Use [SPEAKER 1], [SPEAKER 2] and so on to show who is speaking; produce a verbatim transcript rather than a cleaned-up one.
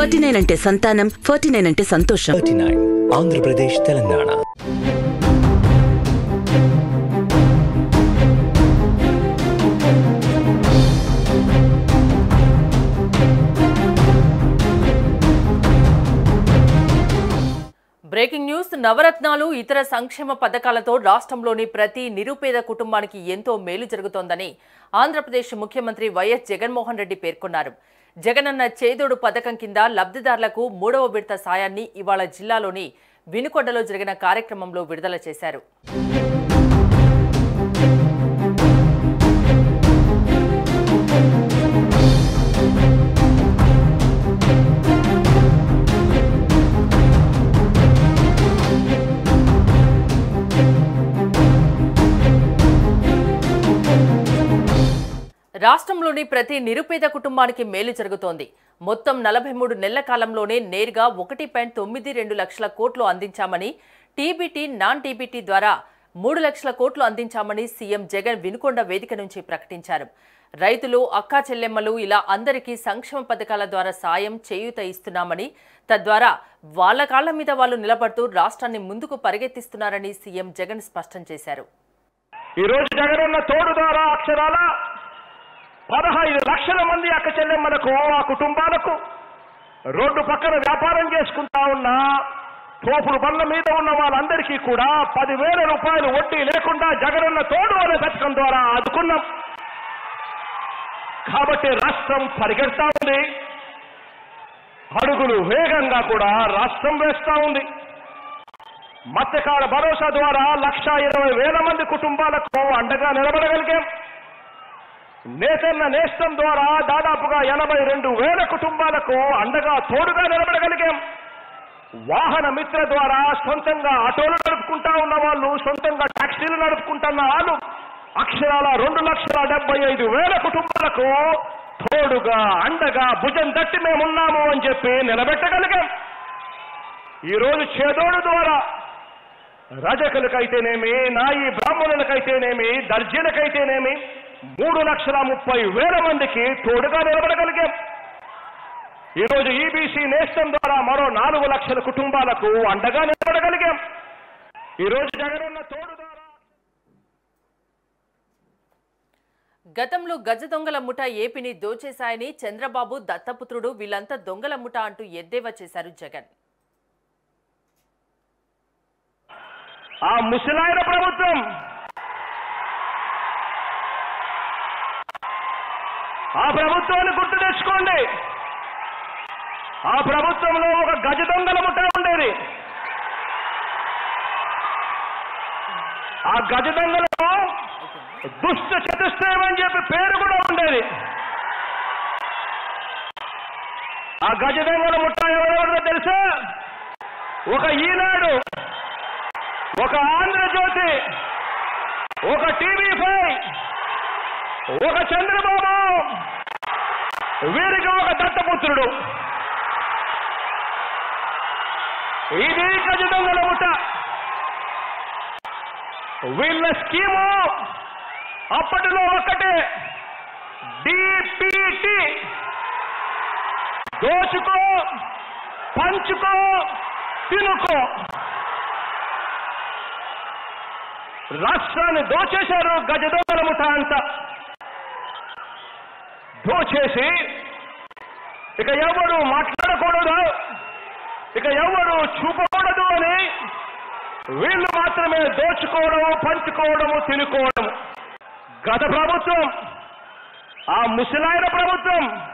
[SPEAKER 1] Forty nine అంటే సంతానం, forty nine అంటే సంతోషం.
[SPEAKER 2] Forty nine Andhra Pradesh, Telangana.
[SPEAKER 3] Breaking news. నవరత్నాలు ఇతర సంక్షేమ పథకాలతో రాష్ట్రంలోని ప్రతి నిరుపేద కుటుంబానికి ఎంతో మేలు జరుగుతోందని ఆంధ్రప్రదేశ్ ముఖ్యమంత్రి వైఎస్ జగన్మోహన్ రెడ్డి పేర్కొన్నారు. జగనన్న చేదోడు పథకం కింద లబ్ధిదారులకు మూడవ విడత సాయాన్ని ఇవాళ జిల్లాలోని వినుకొండలో జరిగిన కార్యక్రమంలో విడుదల చేశారు. రాష్ట్రంలోని ప్రతి నిరుపేద కుటుంబానికి మేలు జరుగుతోంది. మొత్తం నలభై మూడు నెలల కాలంలోనే నేరుగా ఒకటి పాయింట్ తొమ్మిది రెండు లక్షల కోట్లు అందించామని, టీబీటీ, నాన్ టీబీటీ ద్వారా మూడు లక్షల కోట్లు అందించామని సీఎం జగన్ వినుకొండ వేదిక నుంచి ప్రకటించారు. రైతులు, అక్కా చెల్లెమ్మలు ఇలా అందరికీ సంక్షేమ పథకాల ద్వారా సాయం, చేయూత ఇస్తున్నామని, తద్వారా వాళ్ల కాళ్ల మీద వాళ్ళు నిలబడుతూ రాష్ట్రాన్ని ముందుకు పరిగెత్తిస్తున్నారని సీఎం జగన్ స్పష్టం చేశారు.
[SPEAKER 4] పదహైదు లక్షల మంది అక్క చెల్లెమ్మలకు, ఆ కుటుంబాలకు రోడ్డు పక్కన వ్యాపారం చేసుకుంటా ఉన్న తోపుడు బండ్ల మీద ఉన్న వాళ్ళందరికీ కూడా పదివేల రూపాయలు వడ్డీ లేకుండా జగనన్న తోడు అనే పథకం ద్వారా ఆదుకున్నాం. కాబట్టి రాష్ట్రం పరిగెడతా ఉంది, అడుగులు వేగంగా కూడా రాష్ట్రం వేస్తా ఉంది. మత్స్యకార భరోసా ద్వారా లక్ష ఇరవై వేల మంది కుటుంబాలకు అండగా నిలబడగలిగాం. నేతన్న నేస్తం ద్వారా దాదాపుగా ఎనభై రెండు వేల కుటుంబాలకు అండగా తోడుగా నిలబడగలిగాం. వాహన మిత్ర ద్వారా సొంతంగా ఆటోలు నడుపుకుంటా ఉన్న వాళ్ళు, సొంతంగా టాక్సీలు నడుపుకుంటున్న వాళ్ళు అక్షరాల రెండు లక్షల డెబ్బై ఐదు వేల కుటుంబాలకు తోడుగా, అండగా, భుజం తట్టి మేమున్నాము అని చెప్పి నిలబెట్టగలిగాం. ఈరోజు చేదోడు ద్వారా రజకులకైతేనేమి, నాయి బ్రాహ్మణులకైతేనేమి, దర్జీలకైతేనేమి మూడు లక్షల ముప్పై వేల మందికి తోడుగా నిలబడగలిగాం. ఈరోజు ఈబీసీ నేస్తం ద్వారా మరో నాలుగు లక్షల కుటుంబాలకు అండగా నిలబడగలిగాం. ఈరోజు జగనన్న తోడు ద్వారా
[SPEAKER 3] గతంలో గజ దొంగల ముఠ ఏపీని దోచేశాయని చంద్రబాబు, దత్తపుత్రుడు వీళ్ళంతా దొంగల ముఠ అంటూ ఎద్దేవా చేశారు జగన్.
[SPEAKER 4] ఆ ముసలాయన ప్రభుత్వం, ఆ ప్రభుత్వాన్ని గుర్తు తెచ్చుకోండి. ఆ ప్రభుత్వంలో ఒక గజ దొంగల ముఠ ఉండేది. ఆ గజ దొంగలకు దుష్ట చతుష్టయం అని చెప్పి పేరు కూడా ఉండేది. ఆ గజ దొంగల ముఠ ఎవరెవరిదో తెలుసా? ఒక ఈనాడు, ఒక ఆంధ్రజ్యోతి, ఒక టీవీ ఫైవ్, ఒక చంద్రబాబు, వీరికి ఒక దత్తపుత్రుడు. ఇది గజ దొంగల ముఠ. వీళ్ళ స్కీము అప్పటిలో ఒకటే, డిపిటి, దోచుకో, పంచుకో, తినుకో. రాష్ట్రాన్ని దోచేశారు గజ దొంగల ముఠ అంతా. దోచేసి ఇక ఎవరు మాట్లాడకూడదు, ఇక ఎవరు చూపకూడదు అని వీళ్ళు మాత్రమే దోచుకోవడము, పంచుకోవడము, తినుకోవడము. గత ప్రభుత్వం, ఆ ముసలాయన ప్రభుత్వం